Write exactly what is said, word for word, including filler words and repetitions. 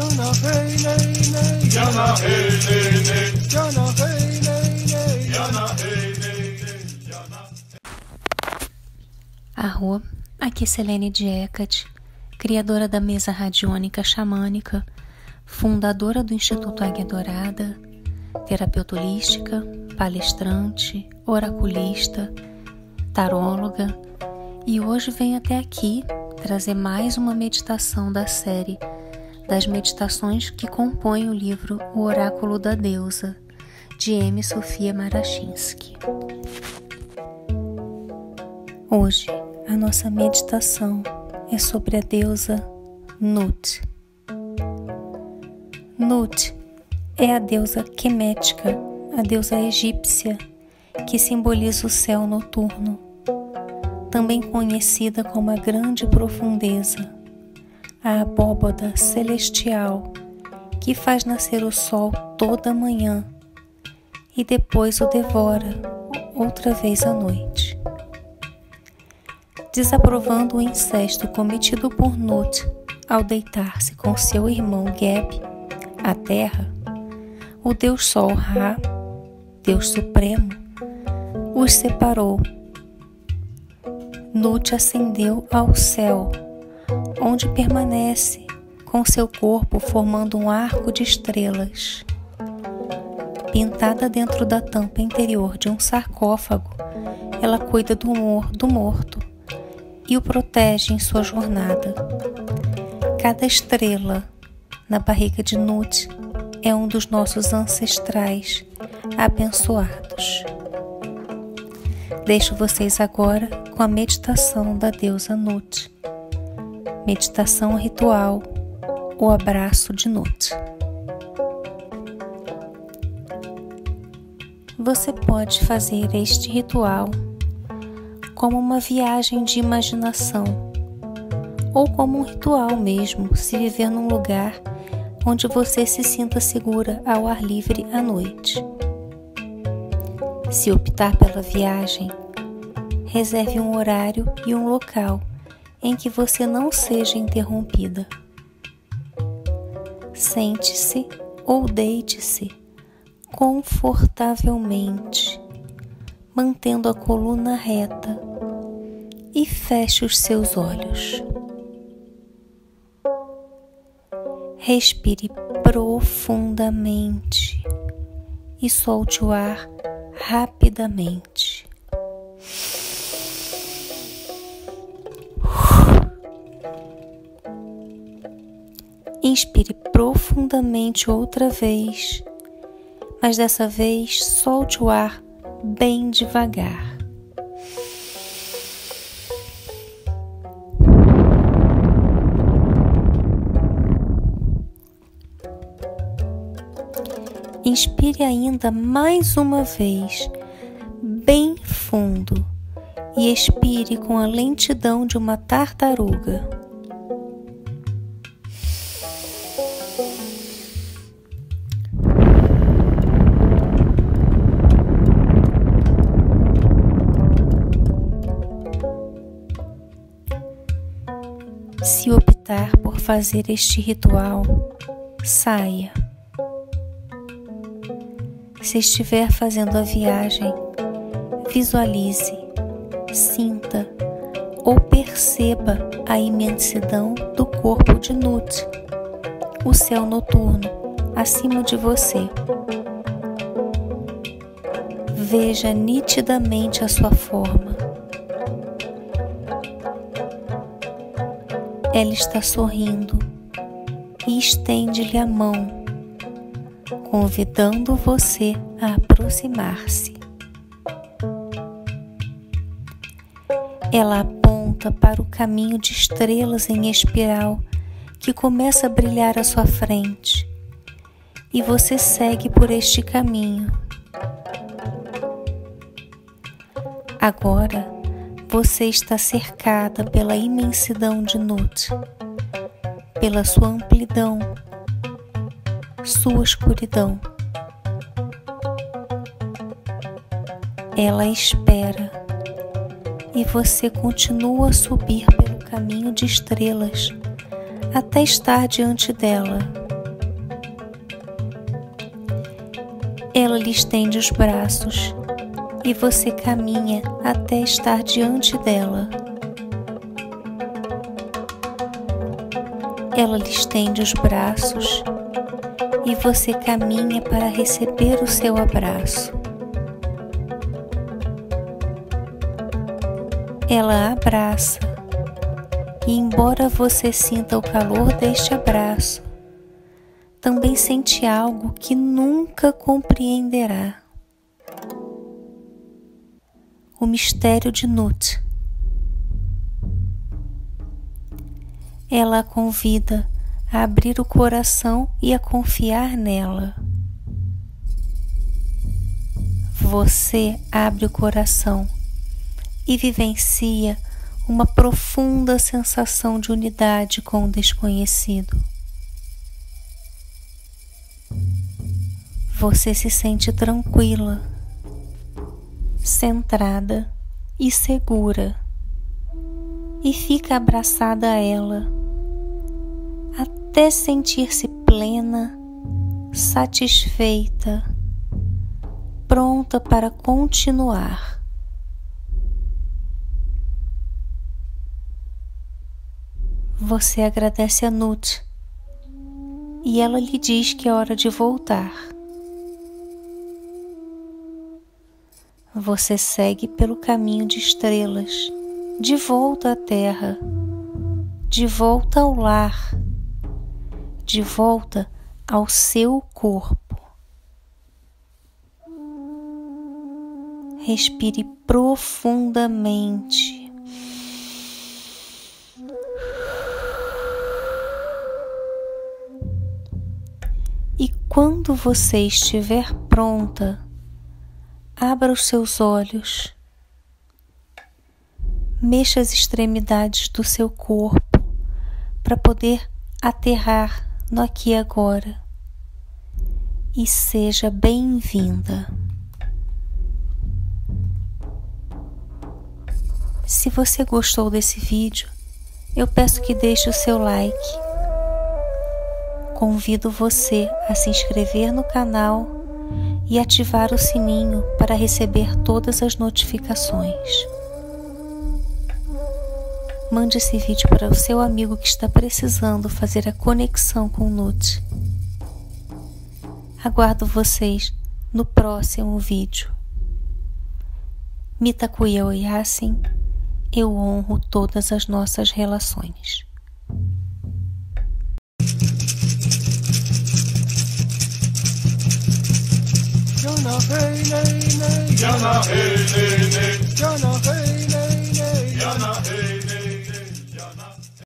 Yana hey nay nay, Yana hey nay nay, Yana hey nay nay, Yana hey nay nay, Yana. Arro, aqui é Selene de Hecate, criadora da mesa radiônica xamânica, fundadora do Instituto Águia Dourada, terapeuta holística, palestrante, oraculista, taróloga, e hoje venho até aqui trazer mais uma meditação da série das meditações que compõem o livro O Oráculo da Deusa, de M. Sofia Marachinsky. Hoje, a nossa meditação é sobre a deusa Nut. Nut é a deusa quemética, a deusa egípcia, que simboliza o céu noturno, também conhecida como a grande profundeza, a abóbada celestial, que faz nascer o sol toda manhã e depois o devora outra vez à noite. Desaprovando o incesto cometido por Nut ao deitar-se com seu irmão Geb, a terra, o deus Sol Ra, Deus Supremo, os separou. Nut ascendeu ao céu, onde permanece com seu corpo formando um arco de estrelas. Pintada dentro da tampa interior de um sarcófago, ela cuida do, mor- do morto e o protege em sua jornada. Cada estrela na barriga de Nut é um dos nossos ancestrais abençoados. Deixo vocês agora com a meditação da deusa Nut. Meditação ritual, o abraço de Nut. Você pode fazer este ritual como uma viagem de imaginação, ou como um ritual mesmo, se viver num lugar onde você se sinta segura ao ar livre à noite. Se optar pela viagem, reserve um horário e um local em que você não seja interrompida. Sente-se ou deite-se confortavelmente, mantendo a coluna reta, e feche os seus olhos. Respire profundamente e solte o ar rapidamente. Inspire profundamente outra vez, mas dessa vez solte o ar bem devagar. Inspire ainda mais uma vez, bem fundo, e expire com a lentidão de uma tartaruga. Se optar por fazer este ritual, saia. Se estiver fazendo a viagem, visualize, sinta ou perceba a imensidão do corpo de Nut, o céu noturno acima de você. Veja nitidamente a sua forma. Ela está sorrindo e estende-lhe a mão, convidando você a aproximar-se. Ela aponta para o caminho de estrelas em espiral que começa a brilhar à sua frente, e você segue por este caminho. Agora, você está cercada pela imensidão de Nut, pela sua amplidão, sua escuridão. Ela espera e você continua a subir pelo caminho de estrelas até estar diante dela, Ela lhe estende os braços e você caminha até estar diante dela. Ela lhe estende os braços e você caminha para receber o seu abraço. Ela a abraça e, embora você sinta o calor deste abraço, também sente algo que nunca compreenderá. O mistério de Nut. Ela a convida a abrir o coração e a confiar nela. Você abre o coração e vivencia uma profunda sensação de unidade com o desconhecido. Você se sente tranquila, centrada e segura, e fica abraçada a ela, até sentir-se plena, satisfeita, pronta para continuar. Você agradece a Nut e ela lhe diz que é hora de voltar. Você segue pelo caminho de estrelas, de volta à terra, de volta ao lar, de volta ao seu corpo. Respire profundamente. E quando você estiver pronta, abra os seus olhos, mexa as extremidades do seu corpo para poder aterrar no aqui e agora, e seja bem-vinda. Se você gostou desse vídeo, eu peço que deixe o seu like. Convido você a se inscrever no canal e ativar o sininho para receber todas as notificações. Mande esse vídeo para o seu amigo que está precisando fazer a conexão com Nut. Aguardo vocês no próximo vídeo. Mitakuye Oyasin, eu honro todas as nossas relações. Yana hey nay nay, Yana hey nay nay.